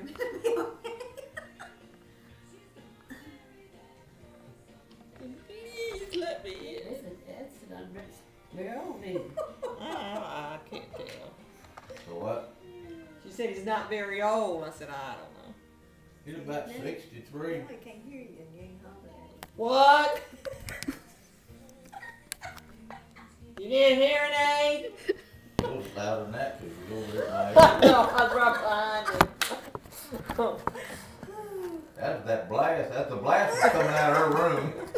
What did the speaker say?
Please let me in. They're old, isn't it? I can't tell. So what? She said he's not very old. I said, I don't know. He's about 63. I can't hear you and you ain't hollering at him. What? You need a hearing aid? A little louder than that because you're over there at No, my age. I was right behind you. That's that blast. That's the blast that's coming out of her room.